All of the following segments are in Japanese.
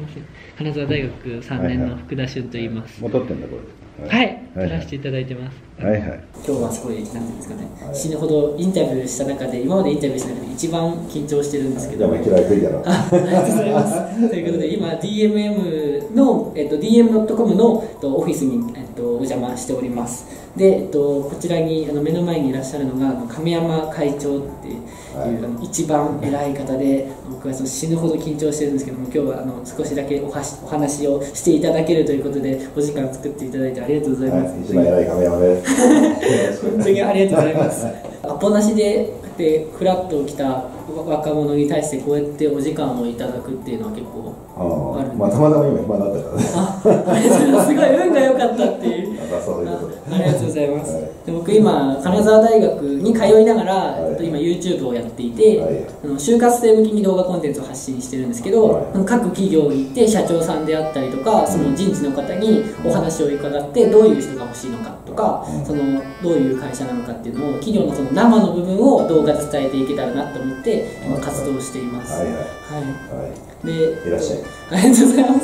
金沢大学3年の福田俊と言います。 もう撮ってんだこれ。 はい、撮らせていただいてます。 はいはい。 今日はすごいなんていうんですかね、死ぬほどインタビューした中で今までインタビューした中で一番緊張してるんですけど。 じゃあ嫌いくいだろ。 ありがとうございます。ということで今 DMM のDM.com のオフィスにお邪魔しております。でこちらに目の前にいらっしゃるのが亀山会長っていう、一番偉い方で、僕は死ぬほど緊張してるんですけども、今日は少しだけお話をしていただけるということでお時間作っていただいてありがとうございます。 一番偉い亀山です。 本当にありがとうございます。アポなしでフラッと来た若者に対してこうやってお時間をいただくっていうのは結構あるんです。 まあたまたま今暇だったからね。 ありがとうございます。すごい運が良かったっていう。ありがとうございます。で僕今金沢大学に通いながら、今 YouTube をやっていて、就活生向きに動画コンテンツを発信してるんですけど、各企業に行って社長さんであったりとかその人事の方にお話を伺ってどういう人が欲しいのかとか、どういう会社なのかっていうのを企業のその生の部分を動画で伝えていけたらなと思って活動しています。で、 いらっしゃい。 ありがとうございます。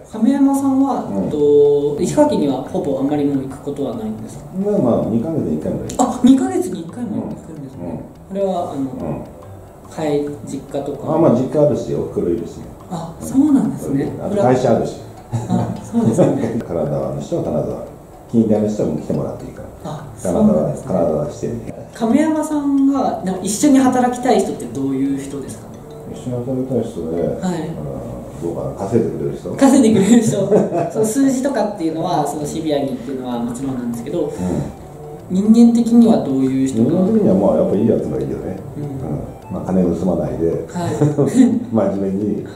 亀山さんは石垣にはほぼあんまりもう行くことはないんですか？ まあ2ヶ月に1回も。 あ、2ヶ月に1回も行くんですね。これは実家とか。 まあ実家あるし、おふくろいるし。 あ、そうなんですね。 会社あるし。 あ、そうですね。 金沢の人は金沢、近代の人はもう来てもらっていいから。 あ、そうなんですね。 金沢してる。 亀山さんが一緒に働きたい人ってどういう人ですかね？ 一緒に働きたい人で、どうかな、稼いでくれる人。 稼いでくれる人。その数字とかっていうのはそのシビアにっていうのはもちろんなんですけど、人間的にはどういう人が？ 人間的にはまあやっぱいいやつがいいよね。まあ金盗まないで、真面目に、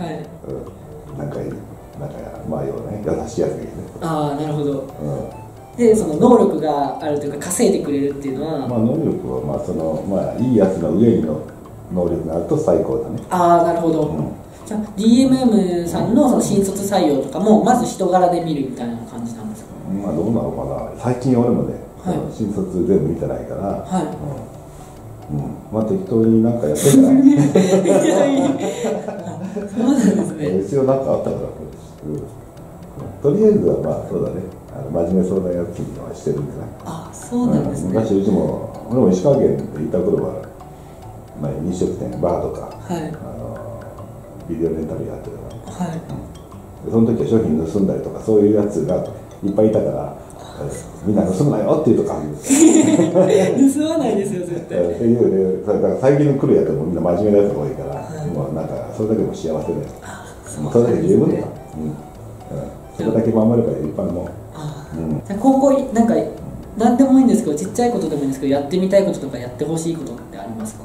まあ要はね、優しいやつがいいね。ああ、なるほど。で、その能力があるというか稼いでくれるっていうのは、 まあ能力はいいやつの上にの能力があると最高だね。ああ、なるほど。じゃあ DMM さんのその新卒採用とかもまず人柄で見るみたいな感じなんですか？ まあどうなのかな。最近俺もね、新卒全部見てないから、まあ適当になんかやってるから。そうなんですね。一応なんかあったから、とりあえずはまあそうだね。真面目そうなやつにはしてるんじゃない？あ、そうなんですね。昔うちも俺も石川県でいた頃は、飲食店バーとか、ビデオレンタルやってたから、その時は商品盗んだりとかそういうやつがいっぱいいたから、みんな盗むなよっていうとか盗まないですよ絶対。っていうだから最近の来るやつもみんな真面目なやつが多いから、もうなんかそれだけでも幸せで、それだけ十分だよ。それだけ守れば一般の。 今後なんか何でもいいんですけど、ちっちゃいことでもいいんですけど、やってみたいこととかやってほしいことってありますか？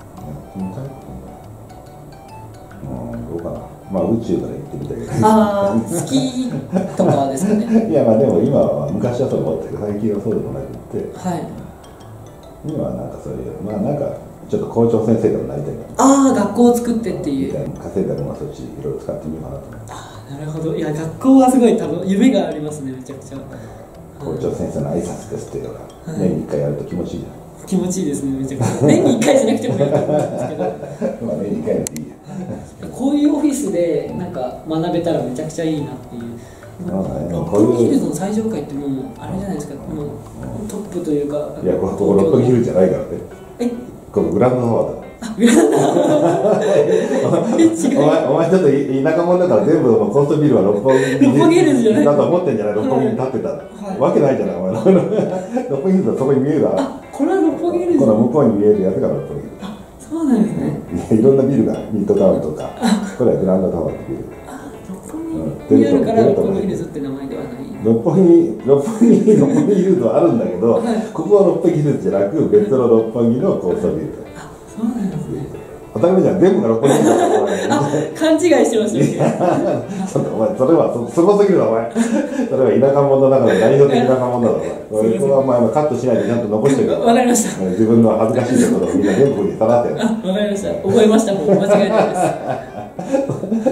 どうかな。まあ宇宙から行ってみたいけど。 ああ、好きとかですかね。 いやまあでも今は昔はそう思ったけど最近はそうでもなくて、今はなんかそういうなんかちょっと校長先生でもなりたいから。ああ、学校を作ってっていう。稼いだのはそっちいろいろ使ってみようかなと思って。ああ、なるほど。いや学校はすごい夢がありますね、めちゃくちゃ。校長先生の挨拶ですっていうのが年に1回やると気持ちいいじゃん。気持ちいいですね、めちゃくちゃ。年に1回じゃなくてもいいと思うんですけど。まあ年に1回なんていいや。こういうオフィスでなんか学べたらめちゃくちゃいいなっていう。六本木ヒルズの最上階ってもうあれじゃないですか、もうトップというか。いや、ここ六本木ヒルズじゃないからね。ここグランドフォワード。グランドフォワード。お前ちょっと田舎者だから全部高層ビルは六本木ヒルズじゃないだと思ってんじゃない？六本木に立ってたら。わけないじゃない、お前。六本木ヒルズはそこに見えるわ。これは六本木ヒルズ。この向こうに見えるやつが六本木ヒルズ。そうなんですね。いろんなビルがミッドタウンとか、これはグランドタワーってビル。六本木にあるから六本木ヒルズって名前ではない。六本木ヒルズはあるんだけど、ここは六本木ヒルズじゃなく別の六本木の高層ビル。そうなんですね。当たり前じゃん、全部が六本木ヒルズだから。勘違いしてましたよ。ちょっとお前それはすごすぎるなお前。それは田舎者の中で代表的田舎者だろお前。それはお前カットしないでちゃんと残してるから。わかりました。自分の恥ずかしいところをみんな全部にさらってる。わかりました。覚えました。もう間違いないです。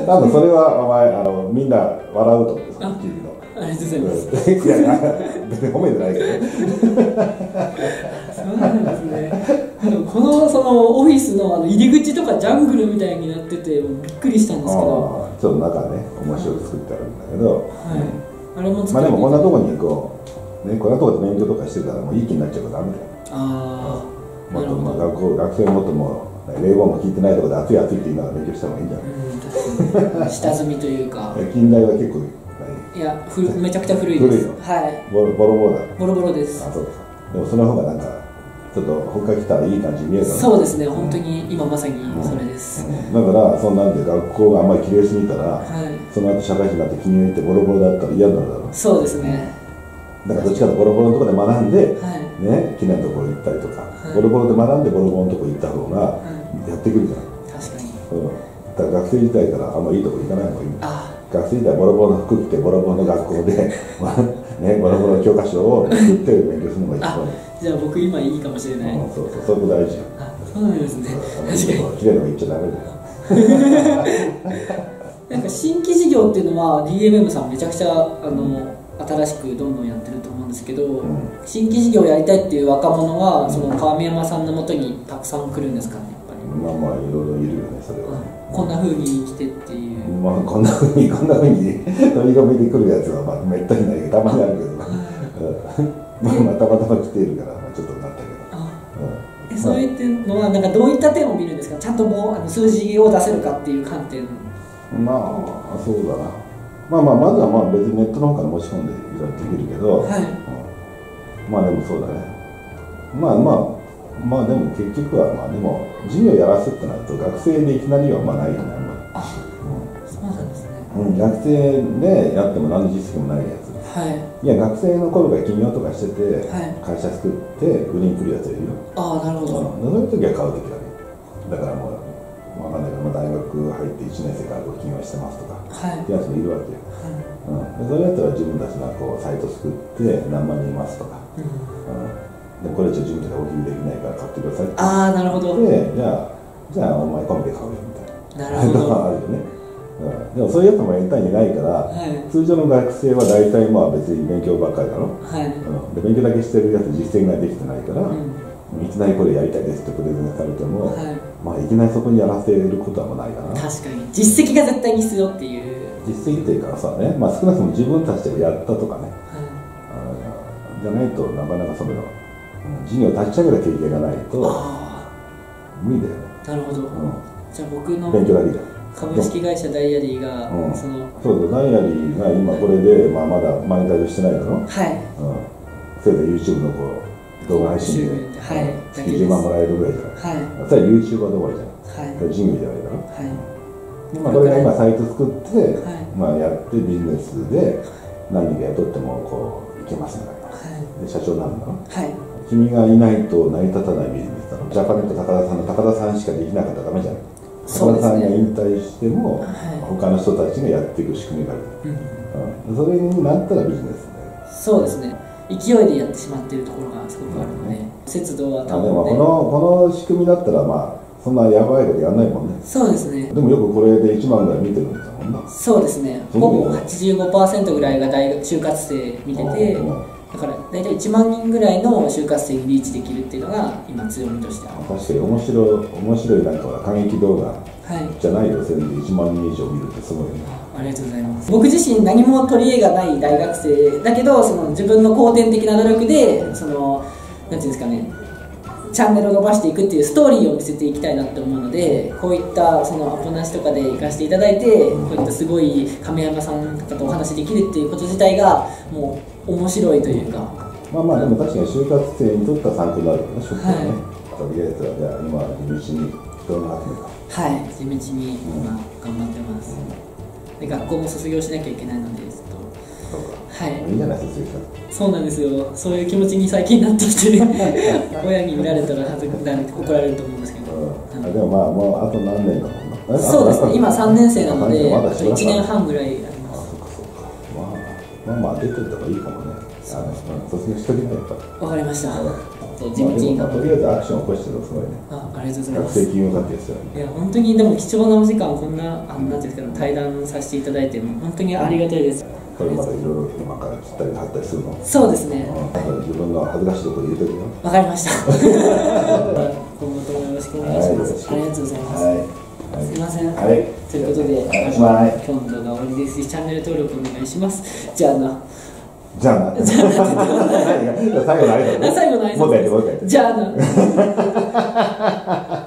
多分それはお前みんな笑うと思うんですよ。君の。ありがとうございます。いやいや別に褒めてないけど。 そうなんですね。このそのオフィスの入り口とかジャングルみたいになっててびっくりしたんですけど、 ちょっと中ね面白く作ってあるんだけど、 あれもまあでもこんなとこにこうね、こんなとこで勉強とかしてたらもういい気になっちゃうからダメだよ。もっとまあ学生もっとも英語も聞いてないところで熱い熱いって言いながら勉強した方がいいんじゃない？ 下積みというか。 近代は結構いやめちゃくちゃ古いです。はい。 ボロボロだ。 ボロボロです。 あ、そうです。でもその方がなんかちょっと他来たらいい感じに見えるから。 そうですね。本当に今まさにそれです。 だからそんなんで学校があんまり綺麗すぎたら、その後社会人になって気に入ってボロボロだったら嫌になるだろう。 そうですね。 だからどっちかとボロボロのところで学んで、ね、綺麗なところ行ったりとか、ボロボロで学んでボロボロのところ行った方がやってくるじゃない。 確かに。 だから学生時代からあんまりいいところ行かない方がいい。学生時代ボロボロの服着てボロボロの学校でね、ボロボロの教科書を作って勉強するのが一番いい。 じゃあ僕今いいかもしれない。 そうそう、そこ大事。 そうなんですね。確かに。 綺麗なの言っちゃダメだよ。 なんか新規事業っていうのは DMM さんめちゃくちゃ新しくどんどんやってると思うんですけど、新規事業をやりたいっていう若者はその川見山さんのもとにたくさん来るんですかね、やっぱり。 まあまあいろいろいるよね、それは。 こんな風に生きてっていう。 まあこんな風に飛び込みで来るやつはまあめったにないけど、たまにあるけど、まあたまたま来ているからちょっとなったけど。 そういうのはなんかどういった点を見るんですか。ちゃんともう数字を出せるかっていう観点。 まあそうだな。まずはまあ別にネットの方から持ち込んでいろいろできるけど、まあでもそうだね。まあでも結局はまあでも授業やらすってなると学生でいきなりはまあないよね、あんまり。 そうなんですね。 学生でやっても何の実績もないやつ。いや学生の頃から起業とかしてて、会社作って売りに来るやついるよ。 なるほど。 そういう時は買う時はね。だからもうわかんないけど、大学入って1年生からご起業してますとかってやつもいるわけよ。それだったら自分たちがこうサイト作って何万人いますとか、でこれ以上自分たちが大きくできないから買ってくださいって。 なるほど。 でじゃあお前コンビで買うよみたいな。 なるほど。 あるよね。でもそういうやつもやりたいにないから、通常の学生は大体まあ別に勉強ばっかりだろ。で勉強だけしてるやつ実践ができてないから、いきなりこれやりたいですってプレゼンされても、まあいきなりそこにやらせることはもうないかな。 確かに実績が絶対に必要っていう。 実績っていうかさね、まあ少なくとも自分たちでやったとかね、じゃないとなかなかその事業を立ち上げた経験がないと無理だよね。 なるほど。じゃあ僕の勉強だけじゃ株式会社ダイアリーがそうダイアリーが今これでまだマネタイズしてないだろ。せいぜい YouTube のこう動画配信で月10万もらえるぐらいじゃない。それは YouTuber どころじゃん。事業じゃないだろ。これが今サイト作って、やってビジネスで何人か雇ってもこういけますみたいな、で社長なんだろ、君がいないと成り立たないビジネスだろ。ジャパネット高田さんの高田さんしかできなかったらダメじゃない。高田さんが引退しても、他の人たちがやっていく仕組みがある、それになったらビジネスだよ。 そうですね。勢いでやってしまっているところがすごくあるので、節度は多分でもこの仕組みだったらまあそんなやばいことやんないもんね。 そうですね。 でもよくこれで1万ぐらい見てるんですもんな。 そうですね。ほぼ 85% ぐらいが就活生見てて、だから大体1万人ぐらいの就活生にリーチできるっていうのが今強みとしてある。 確かに面白いなんか過激動画じゃないよ、それで1万人以上見るってすごいね。 ありがとうございます。僕自身何も取り柄がない大学生だけど、その自分の後天的な努力でそのなんていうんですかね、チャンネルを伸ばしていくっていうストーリーを見せていきたいなって思うので、こういったそのアポなしとかで行かせていただいて、こういったすごい亀山さんとかとお話できるっていうこと自体がもう面白いというか。 でも確かに就活生にとっては参考になるよね、職業ね。とりあえずはじゃあ今地道に人を集めた。 地道に今頑張ってます。で学校も卒業しなきゃいけないのでずっと。 いいじゃないですか。 そうなんですよ。そういう気持ちに最近なってきて親に見られたら怒られると思うんですけど。 でもまあもうあと何年だもんな。 そうですね。今3年生なのであと1年半ぐらいあります。 まあ出てた方がいいかもね。卒業しときなやっぱり。 わかりました。 と地道にとりあえずアクションを起こしてるのすごいね。 ありがとうございます。 学生金融家ってやつよね。 いや本当にでも貴重なお時間こんななんていうんですか対談させていただいて本当にありがたいです。 これまたいろいろ今から切ったり貼ったりするの。 そうですね。 自分の恥ずかしいところ入れとくよ。 わかりました。今後ともよろしくお願いします。ありがとうございます。すいません。ということで今度の動画終わりです。チャンネル登録お願いします。じゃあな。 じゃあな。最後の挨拶。 最後の挨拶。 もう一回やって。 じゃあな。